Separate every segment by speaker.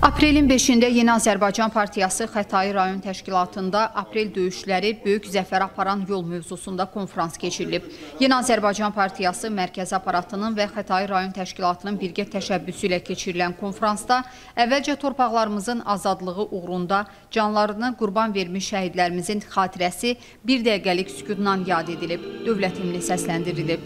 Speaker 1: Aprelin 5-də Yeni Azərbaycan Partiyası Xətai rayon təşkilatında aprel döyüşləri böyük zəfər aparan yol mövzusunda konfrans keçirilib. Yeni Azərbaycan Partiyası mərkəzi aparatının və Xətai rayon təşkilatının birgə təşəbbüsü ilə keçirilən konfransda əvvəlcə torpaqlarımızın azadlığı uğrunda canlarını qurban vermiş şəhidlərimizin xatirəsi bir dəqiqəlik sükutla yad edilib, dövlət himni səsləndirilib.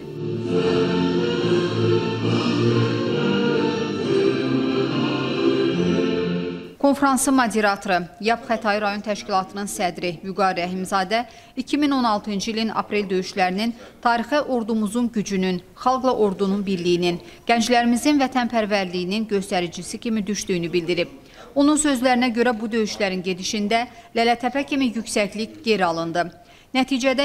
Speaker 1: Konfransın moderatoru, YAP Xətai rayon təşkilatının sədri Vüqar Rəhimzadə 2016-cı ilin aprel döyüşlərinin tarixə ordumuzun gücünün, xalqla ordunun birliyinin, gənclərimizin vətənpərvərliyinin göstəricisi kimi düşdüyünü bildirib. Onun sözlərinə görə bu döyüşlərin gedişində Lələtəpə kimi yüksəklik geri alındı. Nəticədə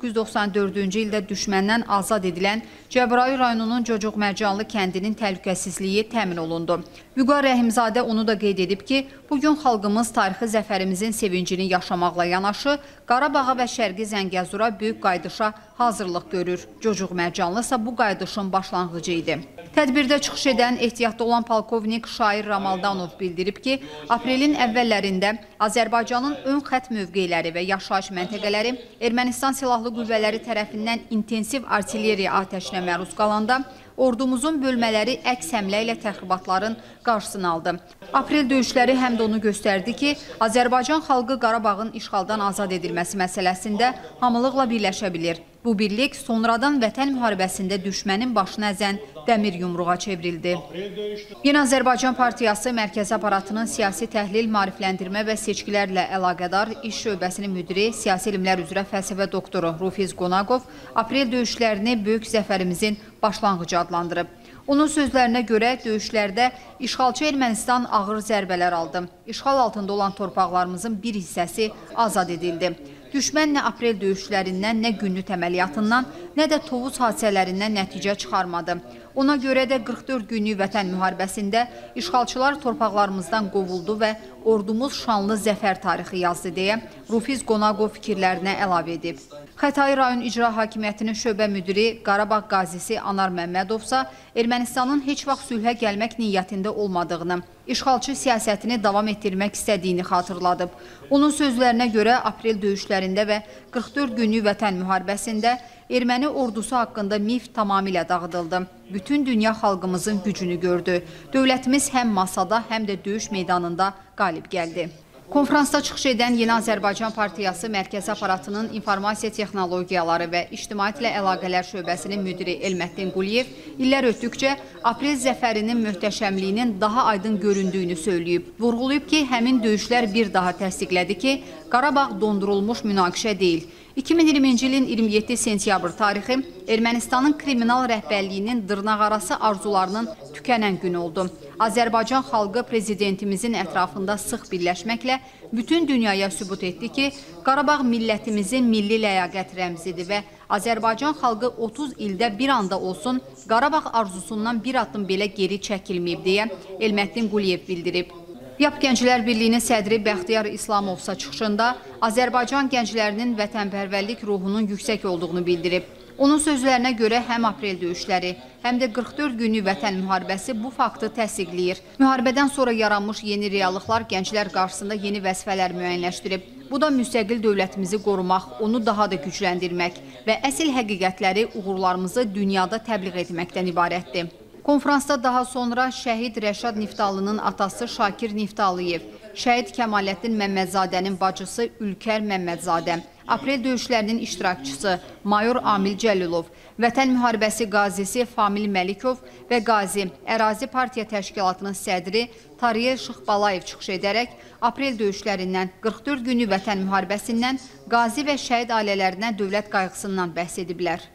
Speaker 1: 1994-cü ildə düşməndən azad edilən Cəbrayıl rayonunun Cocuq Mərcanlı kəndinin təhlükəsizliyi təmin olundu. Vüqar Rəhimzadə onu da qeyd edib ki, bugün xalqımız tarixi zəfərimizin sevincini yaşamaqla yanaşı, Qarabağa və Şərqi Zəngəzura böyük qaydışa hazırlıq görür. Cocuq Mərcanlı isə bu qaydışın başlanğıcı idi. Tədbirdə çıxış edən ehtiyatda olan polkovnik Şair Ramaldanov bildirib ki, aprelin əvvəllərində Azərbaycanın ön xətt mövqeləri və yaşayış məntəqələri Ermənistan silahlı qüvvələri tərəfindən intensiv artilleriya atəşinə məruz qalanda, ordumuzun bölmələri əks həmlə ilə təxribatların qarşısını aldı. Aprel döyüşləri həm də onu göstərdi ki, Azərbaycan xalqı Qarabağın işğaldan azad edilməsi məsələsində hamılıqla birləşə bilir. Bu birlik sonradan vətən müharibəsində düşmənin başını əzən dəmir yumruğa çevrildi. Yeni Azərbaycan Partiyası mərkəzi aparatının siyasi təhlil, maarifləndirmə və seçkilərlə əlaqədar iş şöbəsinin müdiri, siyasi elmlər üzrə fəlsəfə doktoru Rufiz Qonaqov aprel döyüşlərini böyük zəfərimizin başlanğıcı adlandırıb. Onun sözlərinə görə döyüşlərdə işğalçı Ermənistan ağır zərbələr aldı. İşğal altında olan torpaqlarımızın bir hissəsi azad edildi. Düşmən nə aprel döyüşlərindən, nə günlük əməliyyatından, nə də Tovuz hadisələrindən nəticə çıxarmadı. Ona görə də 44 günlük vətən müharibəsində işğalçılar torpaqlarımızdan qovuldu və ordumuz şanlı zəfər tarixi yazdı deyə Rufiz Qonaqov fikirlərinə əlavə edib. Xətai rayon icra hakimiyyətinin şöbə müdiri Qarabağ qazisi Anar Məmmədovsa Ermənistanın heç vaxt sülhə gəlmək niyyətində olmadığını, işğalçı siyasətini davam etdirmək istədiyini xatırladıb. Onun sözlərinə görə aprel döyüşlərində və 44 günlük vətən müharibəsində erməni ordusu haqqında mif tamamilə dağıdıldı. Bütün dünya xalqımızın gücünü gördü. Dövlətimiz həm masada, həm də döyüş meydanında qalib gəldi. Konfransda çıxış edən Yeni Azərbaycan Partiyası mərkəzi aparatının informasiya texnologiyaları və ictimaiyyətlə əlaqələr şöbəsinin müdiri Elməddin Quliyev illər ötdükcə aprel zəfərinin möhtəşəmliyinin daha aydın göründüyünü söyləyib. Vurğulayıb ki, həmin döyüşlər bir daha təsdiqlədi ki, Qarabağ dondurulmuş münaqişə deyil. 2020-ci ilin 27 sentyabr tarixi Ermənistanın kriminal rəhbərliyinin dırnaqarası arzularının tükənən gün oldu. Azərbaycan xalqı prezidentimizin ətrafında sıx birləşməklə bütün dünyaya sübut etdi ki, Qarabağ millətimizin milli ləyaqət rəmzidir və Azərbaycan xalqı 30 ildə bir anda olsun Qarabağ arzusundan bir addım belə geri çəkilməyib deyə Elməddin Quliyev bildirib. YAP Gənclər Birliyinin sədri Bəxtiyar İslamovsa çıxışında Azərbaycan gənclərinin vətənpərvərlik ruhunun yüksək olduğunu bildirib. Onun sözlərinə görə həm aprel döyüşləri, həm də 44 günlük vətən müharibəsi bu faktı təsdiqləyir. Müharibədən sonra yaranmış yeni reallıqlar gənclər qarşısında yeni vəzifələr müəyyənləşdirib. Bu da müstəqil dövlətimizi qorumaq, onu daha da gücləndirmək və əsl həqiqətləri, uğurlarımızı dünyada təbliğ etməkdən ibarətdir. Konfransda daha sonra şəhid Rəşad Niftalının atası Şakir Niftalıyev, şəhid Kəmaləddin Məmmədzadənin bacısı Ülkər Məmmədzadə, aprel döyüşlərinin iştirakçısı Mayor Amil Cəlilov, Vətən Müharibəsi qazisi Famil Məlikov və qazi Ərazi Partiya Təşkilatının sədri Tariyə Şıxbalayev çıxış edərək aprel döyüşlərindən, 44 günlük vətən müharibəsindən, qazi və şəhid ailələrinə dövlət qayğısından bəhs ediblər.